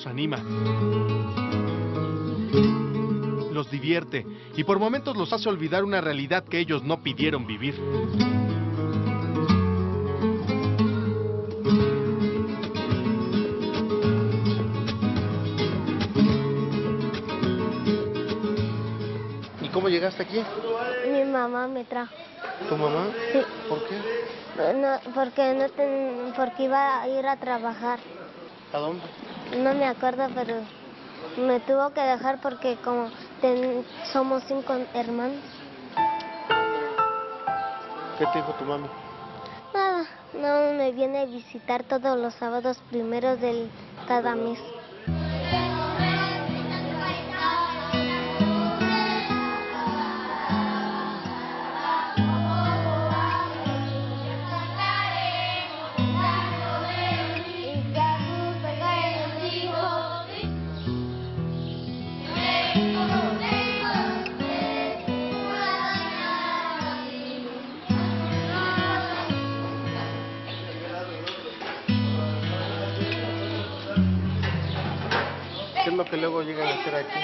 anima, los divierte y por momentos los hace olvidar una realidad que ellos no pidieron vivir. ¿Y cómo llegaste aquí? Mi mamá me trajo. ¿Tu mamá? Sí. ¿Por qué? Porque iba a ir a trabajar. ¿A dónde? No me acuerdo, pero me tuvo que dejar porque como somos 5 hermanos. ¿Qué te dijo tu mami? Nada, no me viene a visitar todos los sábados primeros de cada mes. ¿Qué es lo que luego llegan a hacer aquí?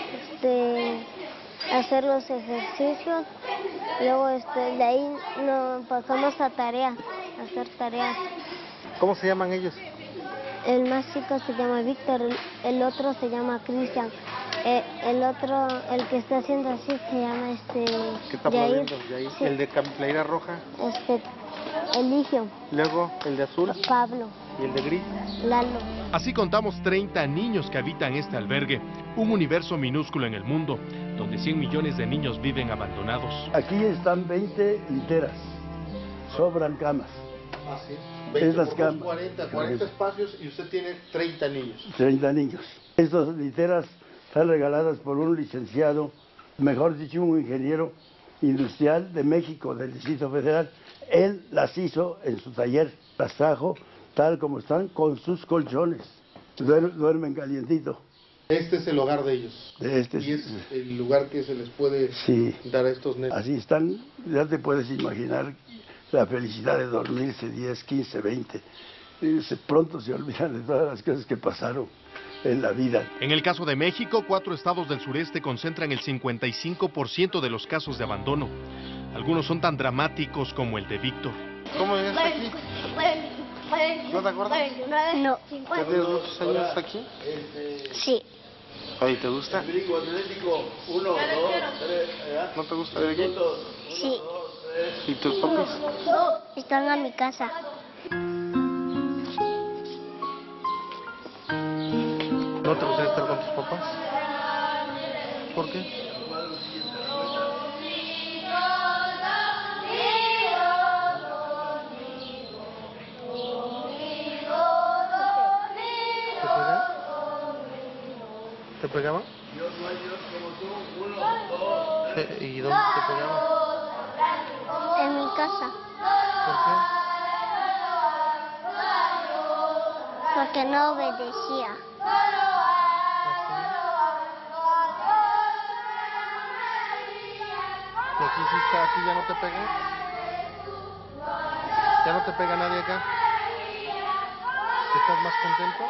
Hacer los ejercicios, luego de ahí nos pasamos a tareas, a hacer tareas. ¿Cómo se llaman ellos? El más chico se llama Víctor, el otro se llama Cristian, el otro, el que está haciendo así se llama ¿Qué está Yair. moviendo? Yair. Sí. ¿El de playera roja? Eligio. Luego, ¿el de azul? Pablo. ¿Y el de gris? Lalo. Así contamos 30 niños que habitan este albergue, un universo minúsculo en el mundo, donde 100 millones de niños viven abandonados. Aquí están 20 literas, sobran camas. Ah, sí. 20 Estas por camas. 40 espacios y usted tiene 30 niños. 30 niños. Estas literas están regaladas por un licenciado, mejor dicho, un ingeniero industrial de México, del Distrito Federal. Él las hizo en su taller, las trajo tal como están, con sus colchones. Duermen calientito. Este es el hogar de ellos. Y es el lugar que se les puede dar a estos nenes. Así están, ya te puedes imaginar la felicidad de dormirse 10, 15, 20. Pronto se olvidan de todas las cosas que pasaron en la vida. En el caso de México, 4 estados del sureste concentran el 55% de los casos de abandono. Algunos son tan dramáticos como el de Víctor. ¿Cómo llegaste aquí? ¿No te acuerdas? No. ¿Ya tienes muchos años aquí? Sí. ¿Y te gusta? ¿No te gusta vivir aquí? Sí. ¿Y tus papás? Están a mi casa. ¿No te gustaría estar con tus papás? ¿Por qué? ¿Te pegaban? ¿Y dónde te pegaban? En mi casa. ¿Por qué? Porque no obedecía. ¿Y aquí ya no te pegan? ¿Ya no te pega nadie acá? ¿Estás más contento?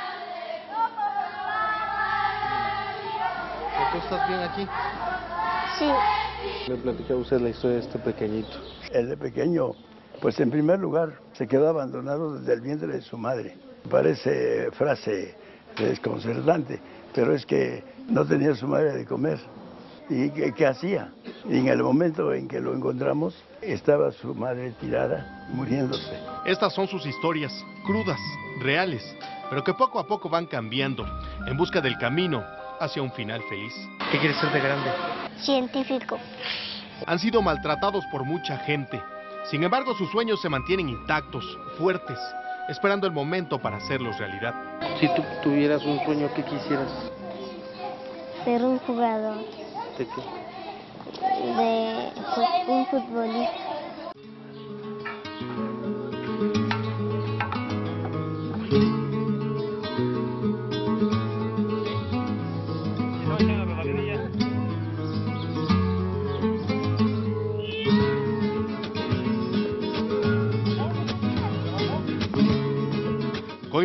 ¿Tú estás bien aquí? Sí. Le platicaba a usted la historia de este pequeñito. El de pequeño, pues en primer lugar, se quedó abandonado desde el vientre de su madre. Parece frase desconcertante, pero es que no tenía su madre de comer. ¿Y qué hacía? Y en el momento en que lo encontramos, estaba su madre tirada, muriéndose. Estas son sus historias, crudas, reales, pero que poco a poco van cambiando, en busca del camino hacia un final feliz. ¿Qué quieres ser de grande? Científico. Han sido maltratados por mucha gente. Sin embargo, sus sueños se mantienen intactos, fuertes, esperando el momento para hacerlos realidad. Si tú tuvieras un sueño, ¿qué quisieras? Ser un jugador. ¿De qué? De un futbolista.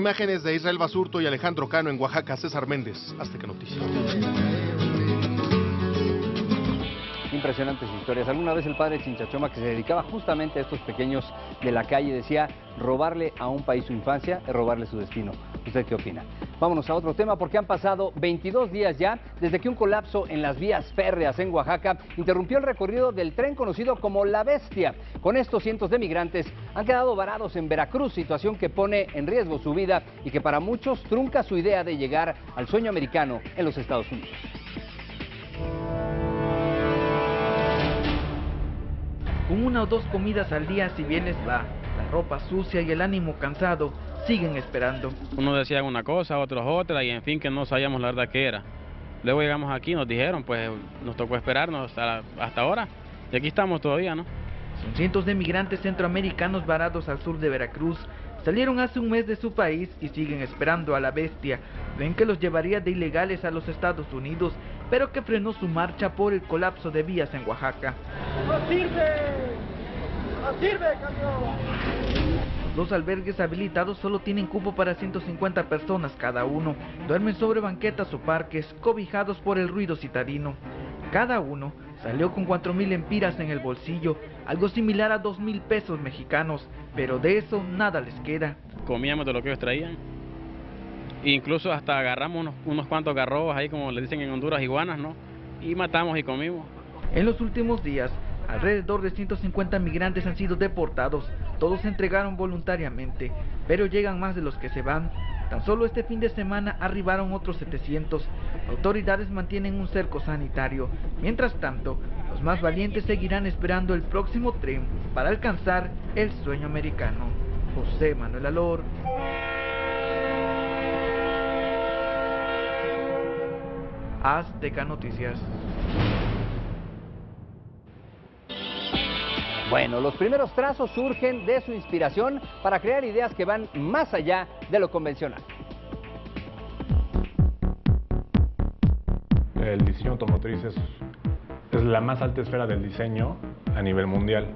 imágenes de Israel Basurto y Alejandro Cano en Oaxaca, César Méndez, Azteca Noticias. Impresionantes historias. Alguna vez el padre Chinchachoma, que se dedicaba justamente a estos pequeños de la calle, decía: robarle a un país su infancia es robarle su destino. ¿Usted qué opina? Vámonos a otro tema, porque han pasado 22 días ya desde que un colapso en las vías férreas en Oaxaca interrumpió el recorrido del tren conocido como La Bestia. Con esto, cientos de migrantes han quedado varados en Veracruz, situación que pone en riesgo su vida y que para muchos trunca su idea de llegar al sueño americano en los Estados Unidos. Con una o dos comidas al día, si bien les va, la ropa sucia y el ánimo cansado siguen esperando. Uno decía una cosa, otros otra, y en fin, que no sabíamos la verdad qué era. Luego llegamos aquí, nos dijeron, pues nos tocó esperarnos hasta ahora, y aquí estamos todavía, ¿no? Son cientos de migrantes centroamericanos varados al sur de Veracruz. Salieron hace un mes de su país y siguen esperando a La Bestia. Ven que los llevaría de ilegales a los Estados Unidos, pero que frenó su marcha por el colapso de vías en Oaxaca. ¡No sirve! ¡No sirve, camión! Los albergues habilitados solo tienen cupo para 150 personas cada uno. Duermen sobre banquetas o parques, cobijados por el ruido citadino. Cada uno salió con 4,000 empiras en el bolsillo, algo similar a 2,000 pesos mexicanos, pero de eso nada les queda. Comíamos de lo que ellos traían, e incluso hasta agarramos unos cuantos garrobas ahí, como le dicen en Honduras, iguanas, ¿no? Y matamos y comimos. En los últimos días, alrededor de 150 migrantes han sido deportados. Todos se entregaron voluntariamente, pero llegan más de los que se van. Tan solo este fin de semana arribaron otros 700. Autoridades mantienen un cerco sanitario. Mientras tanto, los más valientes seguirán esperando el próximo tren para alcanzar el sueño americano. José Manuel Alor. Azteca Noticias. Bueno, los primeros trazos surgen de su inspiración para crear ideas que van más allá de lo convencional. El diseño automotriz es la más alta esfera del diseño a nivel mundial.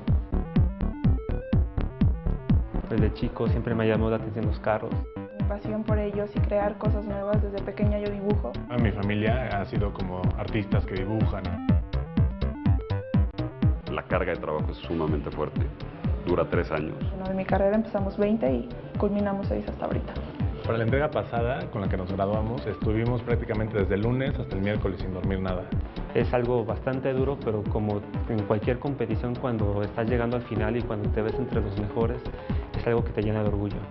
Desde chico siempre me llamó la atención los carros. Mi pasión por ellos y crear cosas nuevas, desde pequeña yo dibujo. Mi familia ha sido como artistas que dibujan. La carga de trabajo es sumamente fuerte, dura 3 años. Bueno, en mi carrera empezamos 20 y culminamos 6 hasta ahorita. Para la entrega pasada, con la que nos graduamos, estuvimos prácticamente desde el lunes hasta el miércoles sin dormir nada. Es algo bastante duro, pero como en cualquier competición, cuando estás llegando al final y cuando te ves entre los mejores, es algo que te llena de orgullo.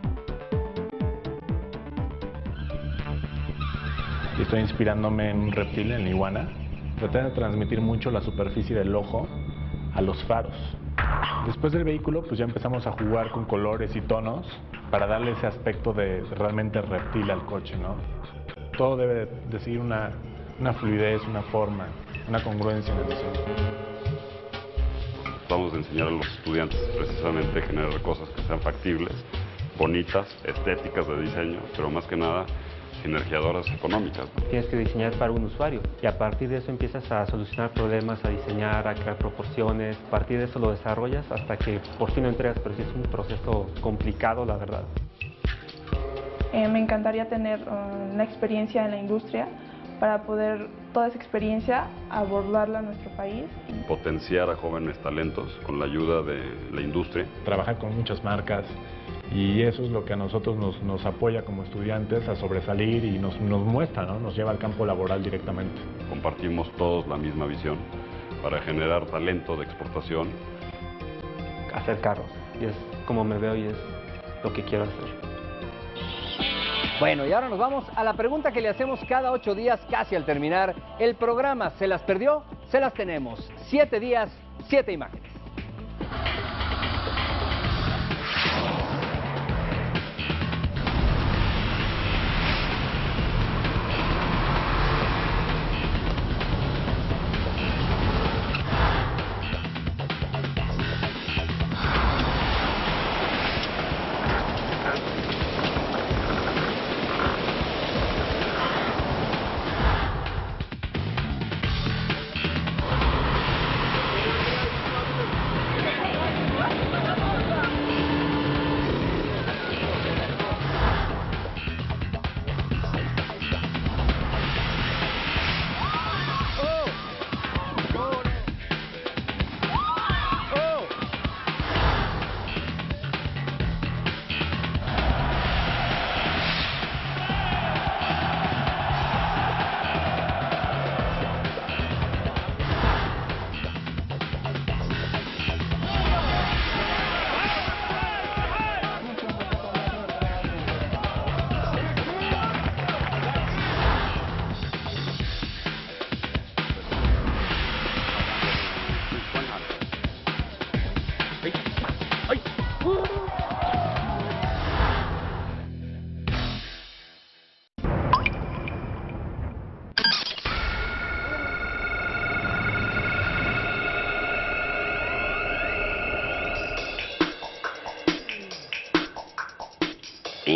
Estoy inspirándome en un reptil, en iguana. Traté de transmitir mucho la superficie del ojo a los faros. Después del vehículo, pues ya empezamos a jugar con colores y tonos para darle ese aspecto de realmente reptil al coche, ¿no? Todo debe de seguir una fluidez, una forma, una congruencia en el diseño. Vamos a enseñar a los estudiantes precisamente a generar cosas que sean factibles, bonitas, estéticas de diseño, pero más que nada sinergiadoras económicas. Tienes que diseñar para un usuario y a partir de eso empiezas a solucionar problemas, a diseñar, a crear proporciones. A partir de eso lo desarrollas hasta que por fin lo entregas, pero sí es un proceso complicado, la verdad. Me encantaría tener una experiencia en la industria para poder toda esa experiencia abordarla a nuestro país. Potenciar a jóvenes talentos con la ayuda de la industria. Trabajar con muchas marcas. Y eso es lo que a nosotros nos apoya como estudiantes a sobresalir y nos muestra, ¿no? Nos lleva al campo laboral directamente. Compartimos todos la misma visión para generar talento de exportación. Hacer carros, y es como me veo y es lo que quiero hacer. Bueno, y ahora nos vamos a la pregunta que le hacemos cada 8 días, casi al terminar el programa. ¿Se las perdió? Se las tenemos. 7 días, 7 imágenes.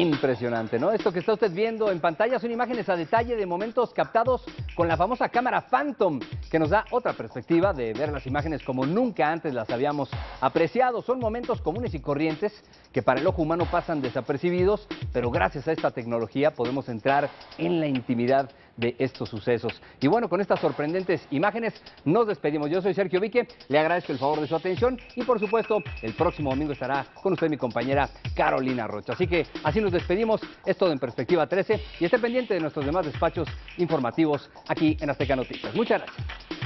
Impresionante, ¿no? Esto que está usted viendo en pantalla son imágenes a detalle de momentos captados con la famosa cámara Phantom, que nos da otra perspectiva de ver las imágenes como nunca antes las habíamos apreciado. Son momentos comunes y corrientes que para el ojo humano pasan desapercibidos, pero gracias a esta tecnología podemos entrar en la intimidad de estos sucesos. Y bueno, con estas sorprendentes imágenes nos despedimos. Yo soy Sergio Vique, le agradezco el favor de su atención y por supuesto el próximo domingo estará con usted mi compañera Carolina Rocha. Así que así nos despedimos, es todo en Perspectiva 13 y esté pendiente de nuestros demás despachos informativos aquí en Azteca Noticias. Muchas gracias.